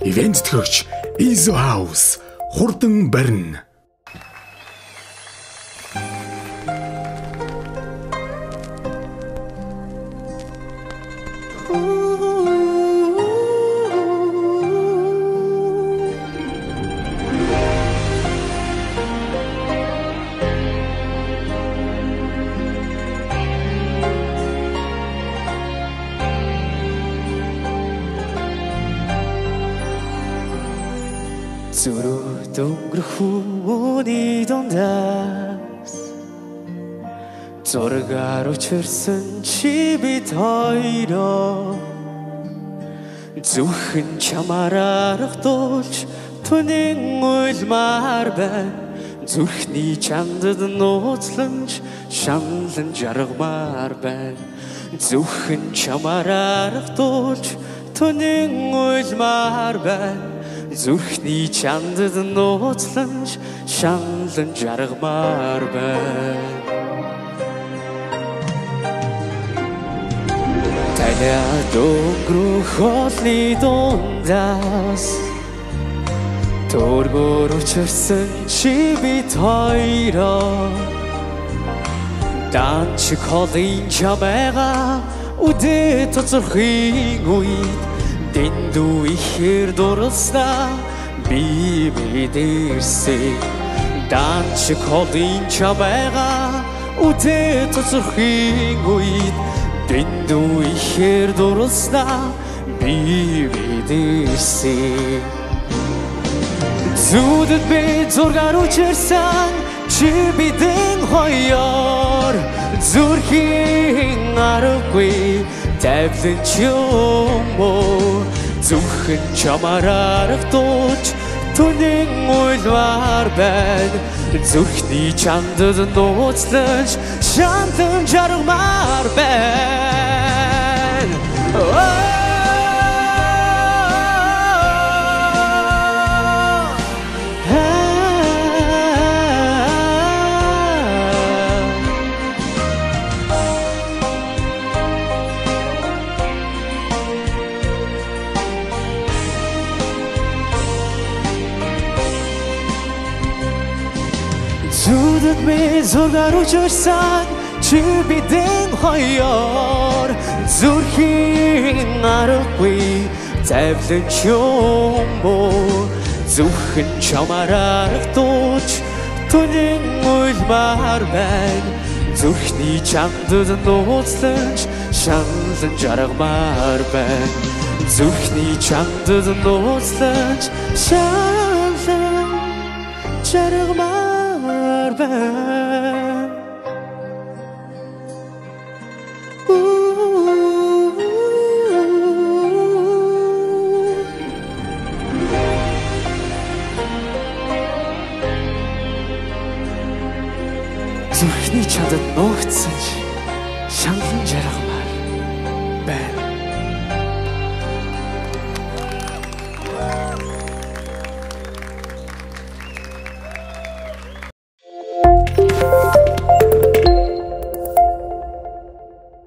Ивент тэтгэгч Izo House хурдан барина. Зүрхт өнгөрөх үүний дундаас зургаар учирсан чи бид хоёроо зөвхөн чамаар аргадуулж түнэн уйлмаар байна. Зүрхний чандад нууцланж шамлан жаргамаар байна. Зөвхөн чамаар аргадуулж түнэн уйлмаар байна. Зүрхний чандад нууцланж шамлан жаргамаар байна. Талиад өнгөрөх хоолны дундаас төргөр учирсан чи бид хоёроо данчиг хоолын чамайгаа үдээ тоцорхын үед дэндүү ихээр дурласнаа би мэдэрсэн. Данчиг хоолын чамайгаа үдээ тоцорхын үед дэндүү ихээр дурласнаа би мэдэрсэн. Зүудэд би зургаар учирсан чи бидэн хоёроо зүрхийн аргагүй тавлан ч юм уу. Зөвхөн чамаар аргадуулж түнэн уйлмаар байна. Зүрхний чандад нууцлаж шамлан жаргамаар байна. Зүудэд би зургаар учирсан чи бидэн хоёроо зүрхийн аргагүй тавлан ч юм уу. Зөвхөн чамаар аргадуулж түнэн уйлмаар байна. Зүрхний чандад нууцлаж шамлан жаргамаар байна. Зүрхний чандад нууцлаж шамлан жаргамаар байна. Зүрхний чандад нууцсан шамлан жаргамаар байна.